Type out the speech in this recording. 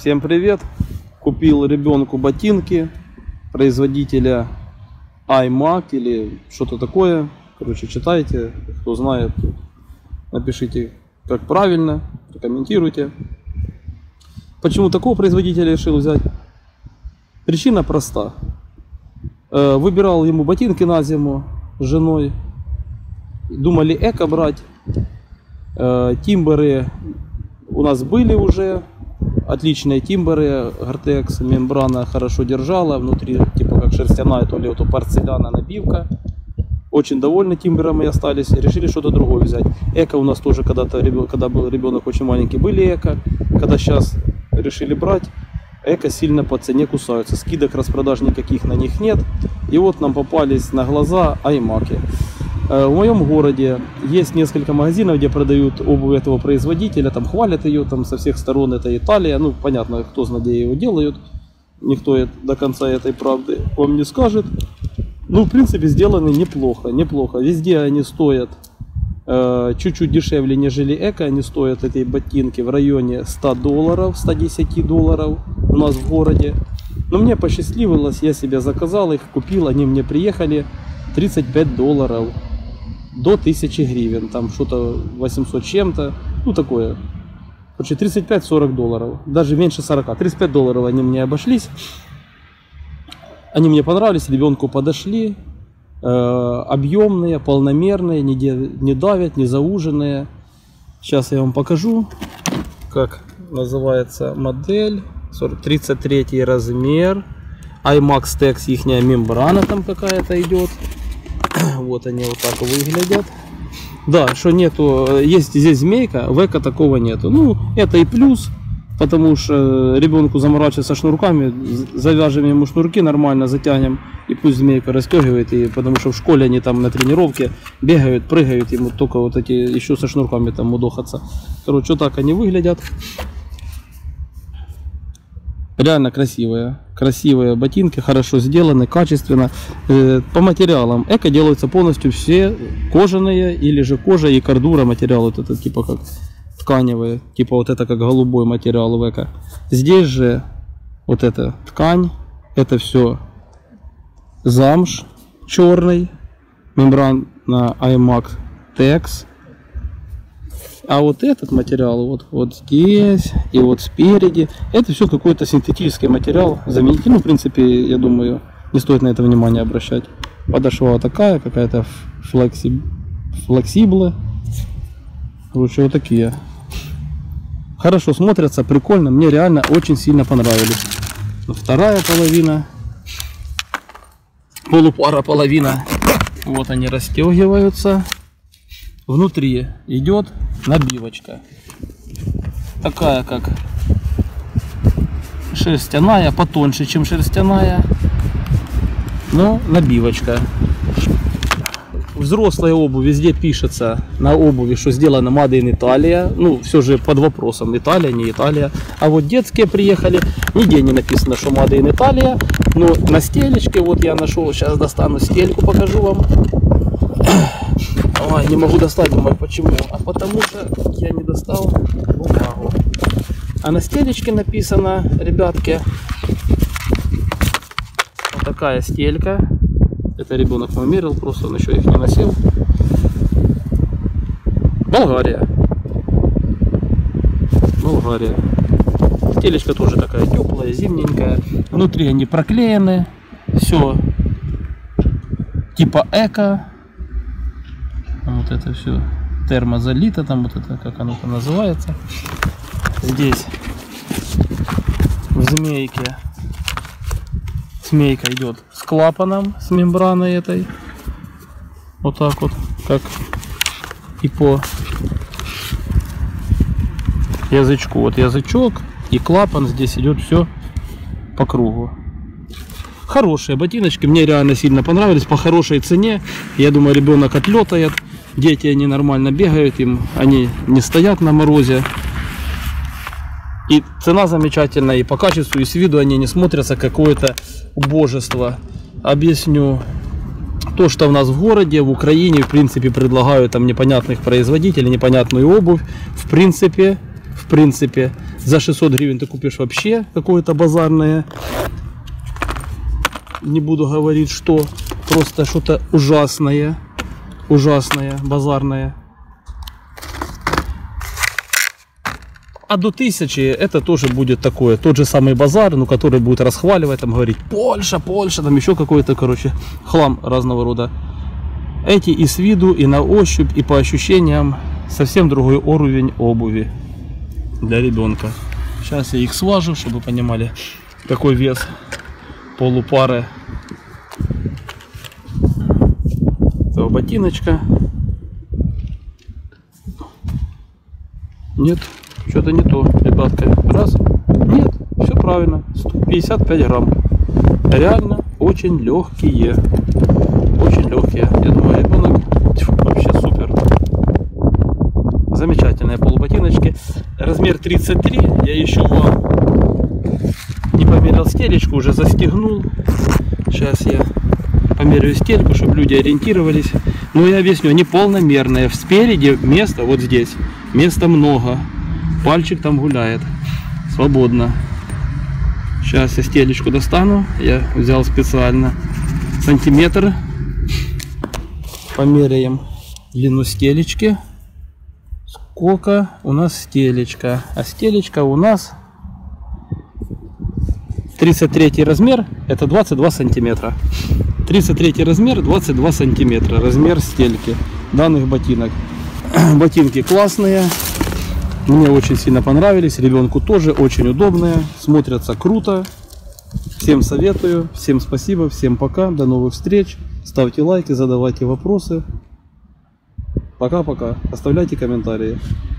Всем привет! Купил ребенку ботинки производителя iMac или что-то такое. Короче, читайте, кто знает, напишите, как правильно, прокомментируйте. Почему такого производителя решил взять? Причина проста. Выбирал ему ботинки на зиму с женой. Думали эко брать. Тимберы у нас были уже. Отличные тимберы. Gore-Tex мембрана хорошо держала. Внутри типа как шерстяная, то ли вот порцеляна набивка. Очень довольны тимберами остались. Решили что-то другое взять. Эко у нас тоже когда-то, когда был ребенок очень маленький, были эко. Когда сейчас решили брать, эко сильно по цене кусаются. Скидок, распродаж никаких на них нет. И вот нам попались на глаза iMac. В моем городе есть несколько магазинов, где продают обувь этого производителя. Там хвалят ее, там со всех сторон. Это Италия. Ну, понятно, кто знает, где его делают. Никто до конца этой правды вам не скажет. Ну, в принципе, сделаны неплохо. Неплохо. Везде они стоят чуть-чуть дешевле, нежели эко. Они стоят, эти ботинки, в районе $100, $110 у нас в городе. Но мне посчастливилось, я себе заказал их, купил, они мне приехали $35 до 1000 гривен. Там что-то 800 чем-то, ну такое. Короче, $35-40, даже меньше 40. $35 они мне обошлись. Они мне понравились, ребенку подошли. Объемные, полномерные, не давят, не зауженные. Сейчас я вам покажу, как называется модель. 33 размер. iMac Tex, ихняя мембрана там какая-то идет. Вот они вот так выглядят. Да, что нету, есть здесь змейка, в эко такого нету. Ну, это и плюс, потому что ребенку заморачиваться шнурками, завяжем ему шнурки нормально, затянем, и пусть змейка расстегивает, и потому что в школе они там на тренировке бегают, прыгают, ему только вот эти еще со шнурками там удохаться. Короче, вот так они выглядят. Реально красивые ботинки, хорошо сделаны, качественно. По материалам эко делаются полностью все кожаные или же кожа и кордура материал, вот это типа как тканевые, типа вот это как голубой материал в эко. Здесь же вот эта ткань, это все замш черный, мембрана iMac Tex. А вот этот материал вот здесь и вот спереди, это все какой-то синтетический материал. Заменить, ну, в принципе, я думаю, не стоит на это внимание обращать. Подошва такая, какая-то флексибла. Короче, вот такие. Хорошо смотрятся, прикольно. Мне реально очень сильно понравились. Вторая половина. Полупара половина. Вот они расстегиваются. Внутри идет набивочка. Такая как шерстяная, потоньше, чем шерстяная. Но набивочка. Взрослая обувь, везде пишется на обуви, что сделано Made in Italia. Ну, все же под вопросом, Италия, не Италия. А вот детские приехали, нигде не написано, что Made in Italia. Но на стелечке, вот я нашел, сейчас достану стельку, покажу вам. Ой, не могу достать, думаю, почему? А потому что я не достал бумагу. А на стелечке написано, ребятки, вот такая стелька. Это ребенок померил, просто он еще их не носил. Болгария. Болгария. Стелечка тоже такая теплая, зимненькая. Внутри они проклеены. Все типа эко. Вот это все термозалито, там вот это, как оно там называется. Здесь в змейке змейка идет с клапаном, с мембраной этой. Вот так вот, как и по язычку. Вот язычок и клапан, здесь идет все по кругу. Хорошие ботиночки, мне реально сильно понравились, по хорошей цене. Я думаю, ребенок отлетает. Дети, они нормально бегают, им они не стоят на морозе. И цена замечательная, и по качеству, и с виду они не смотрятся какое-то убожество. Объясню. То, что у нас в городе, в Украине, в принципе, предлагают там непонятных производителей, непонятную обувь. В принципе, За 600 гривен ты купишь вообще какое-то базарное. Не буду говорить, что. Просто что-то ужасное. Ужасное, базарное. А до 1000 это тоже будет такое, тот же самый базар, ну, который будет расхваливать, там говорить Польша, Польша, там еще какой-то, короче, хлам разного рода. Эти и с виду, и на ощупь, и по ощущениям совсем другой уровень обуви для ребенка. Сейчас я их сважу, чтобы вы понимали, какой вес полупары. Это ботиночка. Нет. Что-то не то, ребятка. Раз. Нет, все правильно. 155 грамм. Реально очень легкие. Очень легкие. Я думаю, ребенок вообще супер. Замечательные полуботиночки. Размер 33. Я еще вам не померил стелечку, уже застегнул. Сейчас я померяю стельку, чтобы люди ориентировались. Но я объясню, они полномерные. Спереди места, вот здесь, места много. Пальчик там гуляет свободно. Сейчас я стелечку достану. Я взял специально сантиметр. Померяем длину стелечки. Сколько у нас стелечка? А стелечка у нас 33 размер. Это 22 сантиметра. 33 размер, 22 сантиметра. Размер стельки данных ботинок. Ботинки классные. Мне очень сильно понравились, ребенку тоже очень удобные, смотрятся круто. Всем советую, всем спасибо, всем пока, до новых встреч. Ставьте лайки, задавайте вопросы. Пока-пока, оставляйте комментарии.